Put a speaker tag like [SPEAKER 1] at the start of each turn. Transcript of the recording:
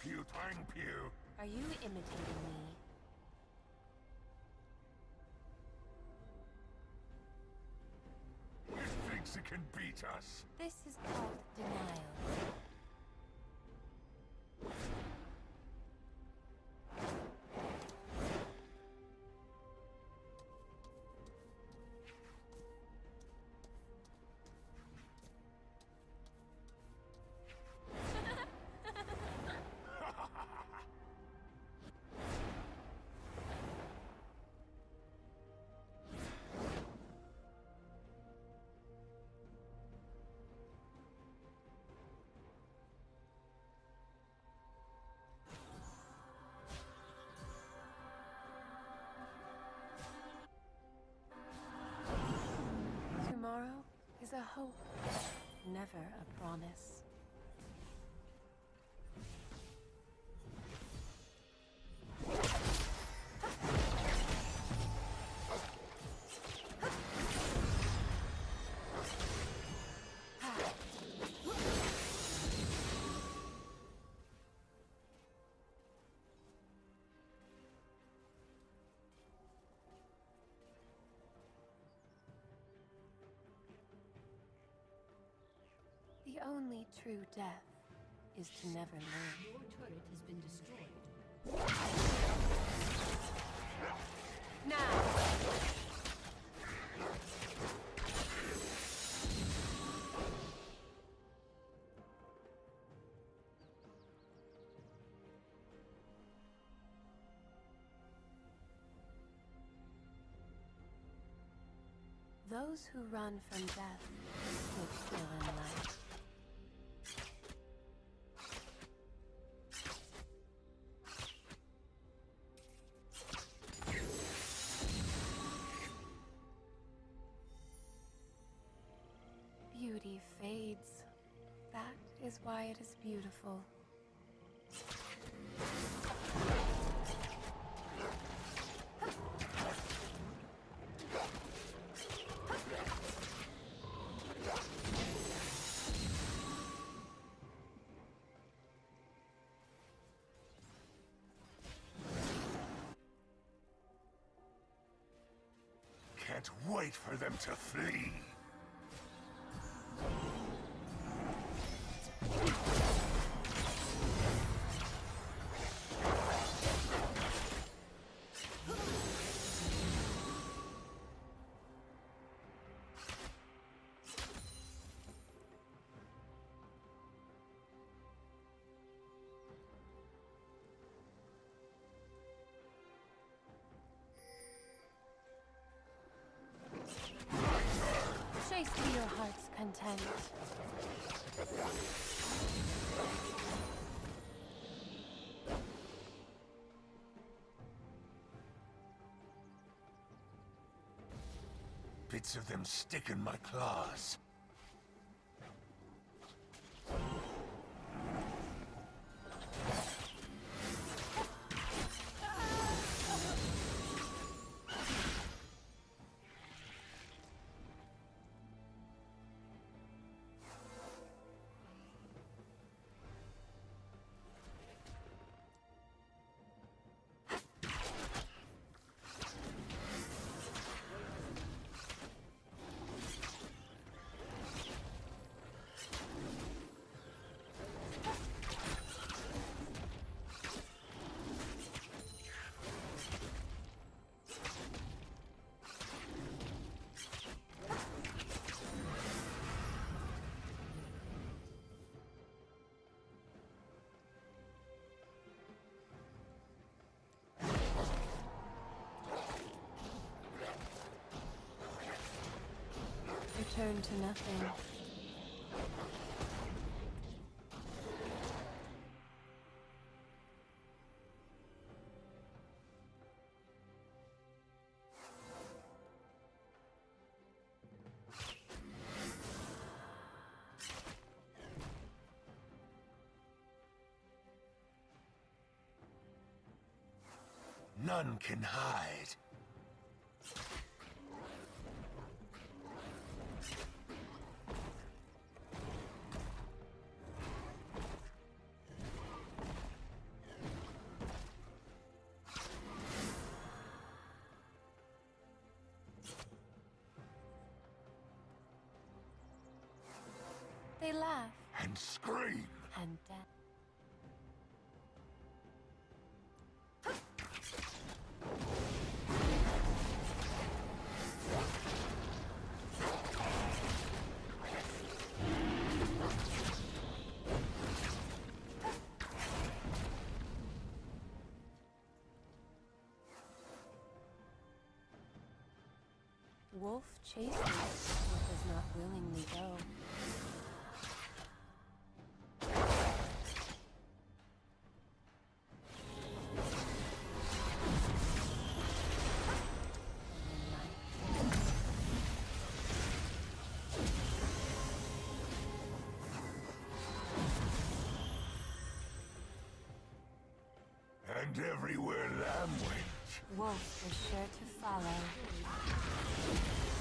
[SPEAKER 1] you, thank you.
[SPEAKER 2] Are you imitating me?
[SPEAKER 1] It thinks it can beat us.
[SPEAKER 2] This is called denial. Tomorrow is a hope, never a promise. The only true death is to never live.
[SPEAKER 3] Your turret has been destroyed.
[SPEAKER 2] Now! Those who run from death live still in life. Beauty fades. That is why it is beautiful.
[SPEAKER 1] Can't wait for them to flee.
[SPEAKER 2] Chase to your heart's content.
[SPEAKER 1] Bits of them stick in my claws.
[SPEAKER 2] Return to nothing.
[SPEAKER 1] None can hide.
[SPEAKER 2] They laugh
[SPEAKER 1] and scream.
[SPEAKER 2] and death. Wolf chases what does not willingly go.
[SPEAKER 1] And everywhere Lamb went.
[SPEAKER 2] Wolf is sure to follow.